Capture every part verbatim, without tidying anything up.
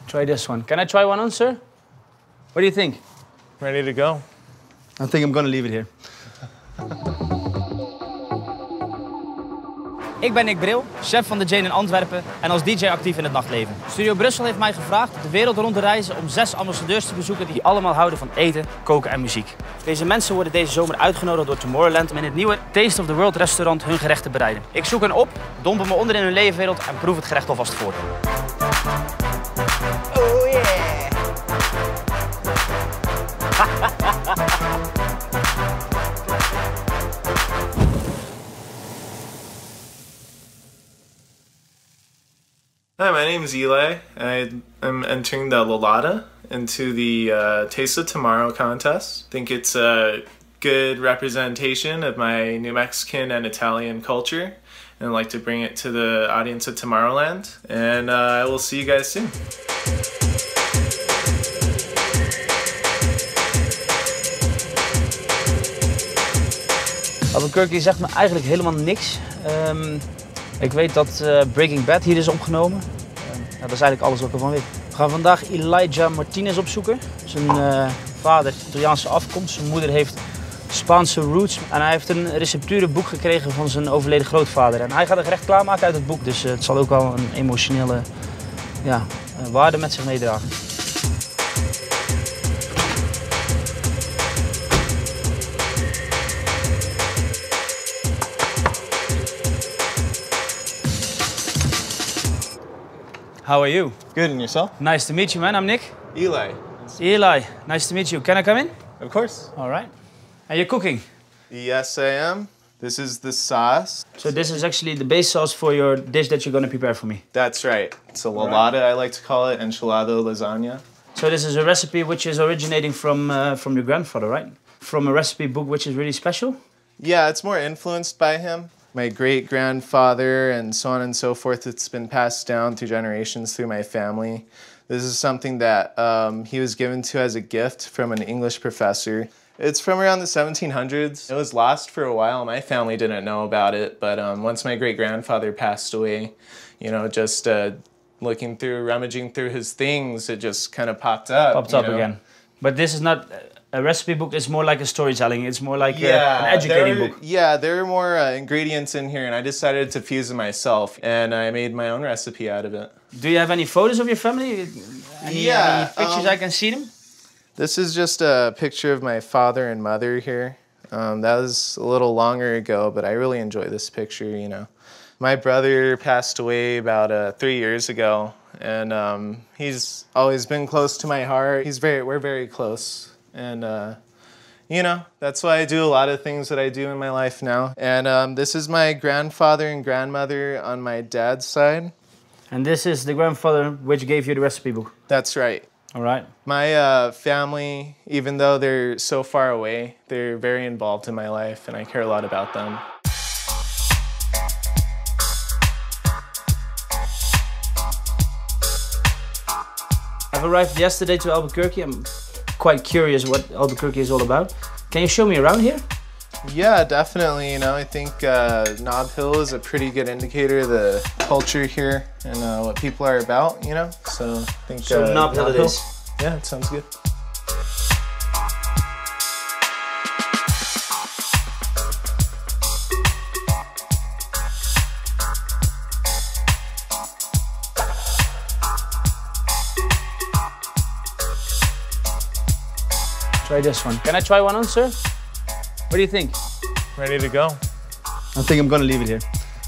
Try this one. Can I try one on, sir? What do you think? Ready to go. I think I'm gonna leave it here. Ik ben Nick Bril, chef van de Jane in Antwerpen en als D J actief in het nachtleven. Studio Brussel heeft mij gevraagd de wereld rond te reizen om zes ambassadeurs te bezoeken die allemaal houden van eten, koken en muziek. Deze mensen worden deze zomer uitgenodigd door Tomorrowland om in het nieuwe Taste of the World restaurant hun gerecht te bereiden. Ik zoek hen op, dompel me onder in hun leefwereld en proef het gerecht alvast voor. Oh yeah! Hi, my name is Eli. I am entering the Lolada into the uh, Taste of Tomorrow contest. I think it's a good representation of my New Mexican and Italian culture, and I'd like to bring it to the audience of Tomorrowland. And uh, I will see you guys soon. Albuquerque zegt me eigenlijk helemaal niks. Um, ik weet dat uh, Breaking Bad hier is opgenomen. Uh, ja, dat is eigenlijk alles wat ik ervan weet. We gaan vandaag Elijah Martinez opzoeken. Zijn uh, vader heeft Italiaanse afkomst, zijn moeder heeft Spaanse roots. En hij heeft een recepturenboek gekregen van zijn overleden grootvader. En hij gaat een gerecht klaarmaken uit het boek, dus uh, het zal ook wel een emotionele ja, uh, waarde met zich meedragen. How are you? Good, and yourself? Nice to meet you, man. I'm Nick. Eli. Eli, nice to meet you. Can I come in? Of course. All right. And you're cooking? Yes, I am. This is the sauce. So this is actually the base sauce for your dish that you're going to prepare for me? That's right. It's a Lolada, I like to call it, enchilada lasagna. So this is a recipe which is originating from, uh, from your grandfather, right? From a recipe book which is really special? Yeah, it's more influenced by him. My great-grandfather and so on and so forth. It's been passed down through generations through my family. This is something that um, he was given to as a gift from an English professor. It's from around the seventeen hundreds. It was lost for a while. My family didn't know about it, but um, once my great-grandfather passed away, you know, just uh, looking through, rummaging through his things, it just kind of popped up. Popped up know? again. But this is not a recipe book, it's more like a storytelling. It's more like yeah, a, an educating there, book. Yeah, there are more uh, ingredients in here, and I decided to fuse them myself, and I made my own recipe out of it. Do you have any photos of your family? Any, yeah. Any pictures um, I can see them? This is just a picture of my father and mother here. Um, that was a little longer ago, but I really enjoy this picture, you know. My brother passed away about uh, three years ago, and um, he's always been close to my heart. He's very, we're very close. And, uh, you know, that's why I do a lot of things that I do in my life now. And um, this is my grandfather and grandmother on my dad's side. And this is the grandfather which gave you the recipe book? That's right. All right. My uh, family, even though they're so far away, they're very involved in my life, and I care a lot about them. I've arrived yesterday to Albuquerque. I'm quite curious what Albuquerque is all about. Can you show me around here? Yeah, definitely. You know, I think uh, Nob Hill is a pretty good indicator of the culture here and uh, what people are about, you know? So I think So uh, Nob Hill it is. Yeah, it sounds good. Try this one. Can I try one on, sir? What do you think? Ready to go. I think I'm gonna leave it here.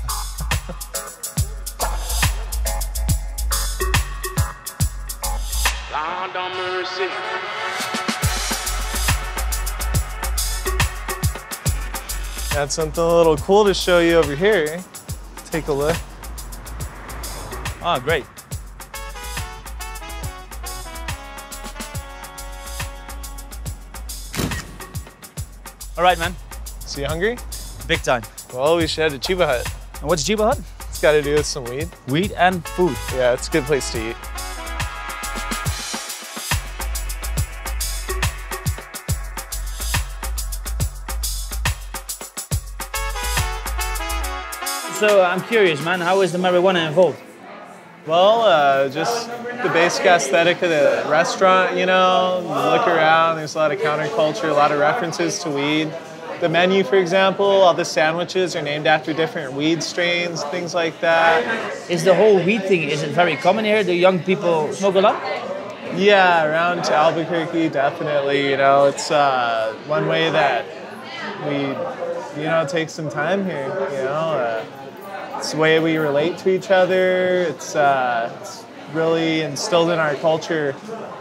Lord have mercy. Got something a little cool to show you over here. Take a look. Ah, great. All right, man. So you hungry? Big time. Well, we should head to Chiba Hut. And what's Jiba Hut? It's got to do with some weed. Weed and food. Yeah, it's a good place to eat. So I'm curious, man, how is the marijuana involved? Well, uh, just the basic aesthetic of the restaurant, you know, you look around, there's a lot of counterculture, a lot of references to weed. The menu, for example, all the sandwiches are named after different weed strains, things like that. Is the whole weed thing, is it very common here? Do young people smoke a lot? Yeah, around Albuquerque, definitely, you know, it's uh, one way that we, you know, take some time here, you know. Uh, it's the way we relate to each other. It's, uh, it's really instilled in our culture.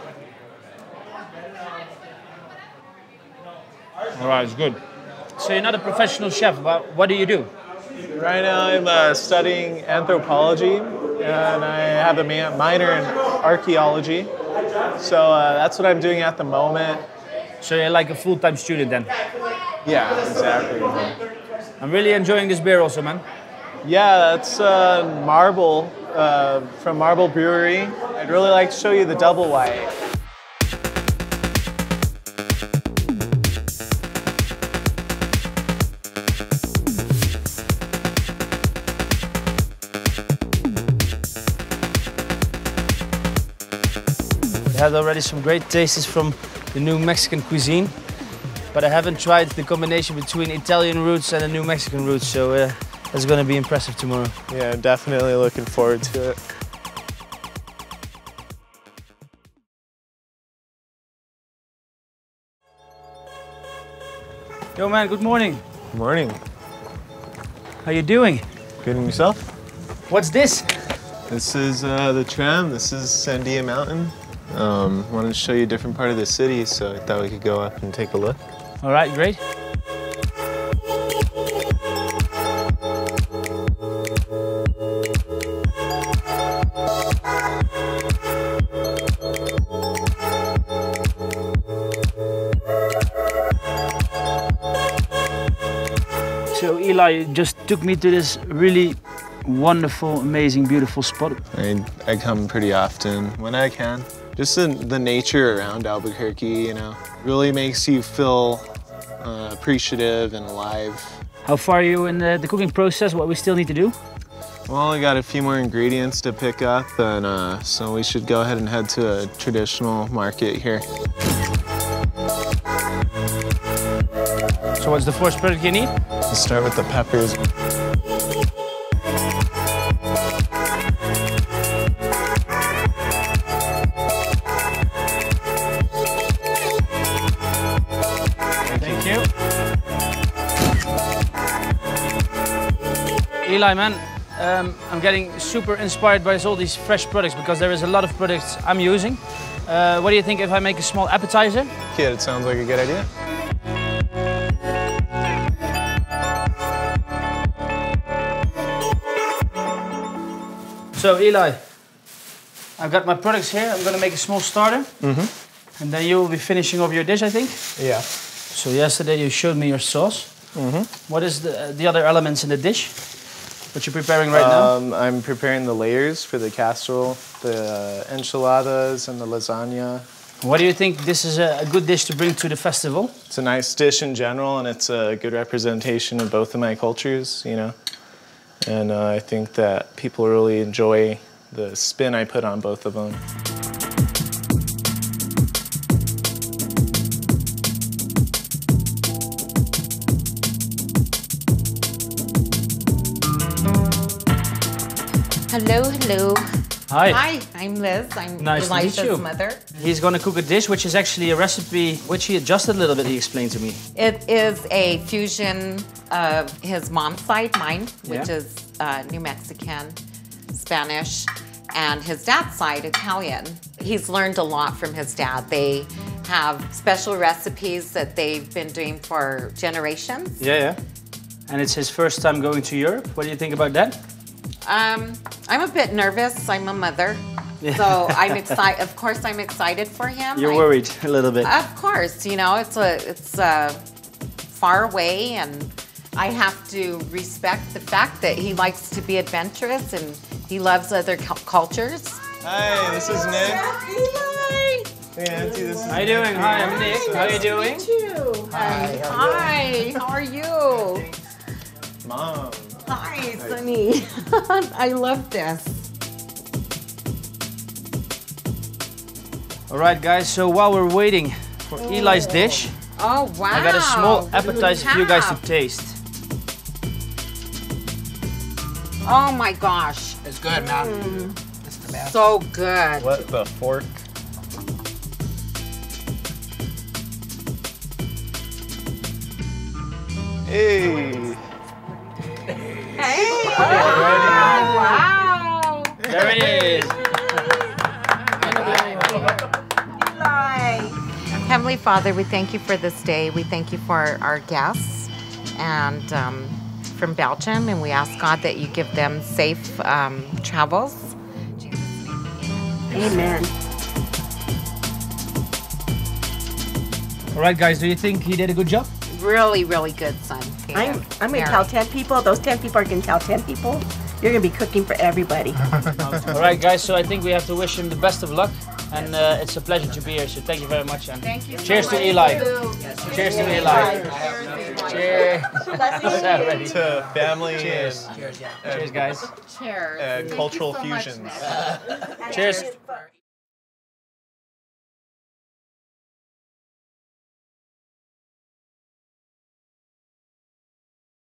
All right, it's good. So you're not a professional chef, but what do you do? Right now I'm uh, studying anthropology, and I have a ma- minor in archaeology. So uh, that's what I'm doing at the moment. So you're like a full-time student then? Yeah, exactly. I'm really enjoying this beer also, man. Yeah, that's uh, Marble uh, from Marble Brewery. I'd really like to show you the double white. I had already some great tastes from the new Mexican cuisine, but I haven't tried the combination between Italian roots and the new Mexican roots, so uh, that's going to be impressive tomorrow. Yeah, definitely looking forward to it. Yo man, good morning. Good morning. How you doing? Good, and yourself? What's this? This is uh, the tram. This is Sandia Mountain. Um, wanted to show you a different part of the city, so I thought we could go up and take a look. All right, great. So Eli just took me to this really wonderful, amazing, beautiful spot. I, I come pretty often when I can. Just the, the nature around Albuquerque, you know, really makes you feel uh, appreciative and alive. How far are you in the, the cooking process? What we still need to do? Well, we got a few more ingredients to pick up, and uh, so we should go ahead and head to a traditional market here. So what's the first product you need? Let's start with the peppers. Thank you. Eli, man, um, I'm getting super inspired by all these fresh products because there is a lot of products I'm using. Uh, what do you think if I make a small appetizer? Yeah, it sounds like a good idea. So Eli, I've got my products here. I'm gonna make a small starter. Mm-hmm. And then you will be finishing off your dish, I think? Yeah. So yesterday you showed me your sauce. Mm-hmm. What is the, the other elements in the dish? What you're preparing right um, now? I'm preparing the layers for the casserole, the enchiladas, and the lasagna. What do you think this is a, a good dish to bring to the festival? It's a nice dish in general, and it's a good representation of both of my cultures, you know. And uh, I think that people really enjoy the spin I put on both of them. Hello, hello. Hi. Hi, I'm Liz. I'm Nice to meet Elisha's you. mother. He's going to cook a dish which is actually a recipe which he adjusted a little bit, he explained to me. It is a fusion of his mom's side, mine, which Yeah. is uh, New Mexican, Spanish, and his dad's side, Italian. He's learned a lot from his dad. They have special recipes that they've been doing for generations. Yeah, yeah. And it's his first time going to Europe. What do you think about that? Um, I'm a bit nervous. I'm a mother. Yeah. So I'm excited. Of course, I'm excited for him. You're I- worried a little bit. Of course, you know, it's a it's a far away, and I have to respect the fact that he likes to be adventurous and he loves other cu- cultures. Hi, this is Nick. Eli! Hey, Auntie, this is How you doing? Hi, I'm Nick. How you doing? You. Hi. Hi. How are you? Mom. Hi, Sunny. I love this. All right, guys, so while we're waiting for Eli's dish, Oh, wow. I got a small What do we appetizer for you guys to have? taste. Oh my gosh. It's good, man. It's the best. So good. What the fork? Hey. Hey. Ready. Wow. There it is. Heavenly Father, we thank you for this day. We thank you for our guests and um, from Belgium, and we ask God that you give them safe um, travels. Amen. All right, guys, do you think he did a good job? Really, really good, son. I'm, I'm going Mary. to tell ten people. Those ten people are going to tell ten people. You're going to be cooking for everybody. All right, guys, so I think we have to wish him the best of luck. And uh, it's a pleasure to be here, so thank you very much. And Thank you so cheers much. to Eli. Yes, Cheers to Eli. Cheers. Cheers. Already. To family Cheers. and Cheers, yeah. Cheers, guys. Cheers. uh, Thank you cultural so much, fusions. Nick. Cheers.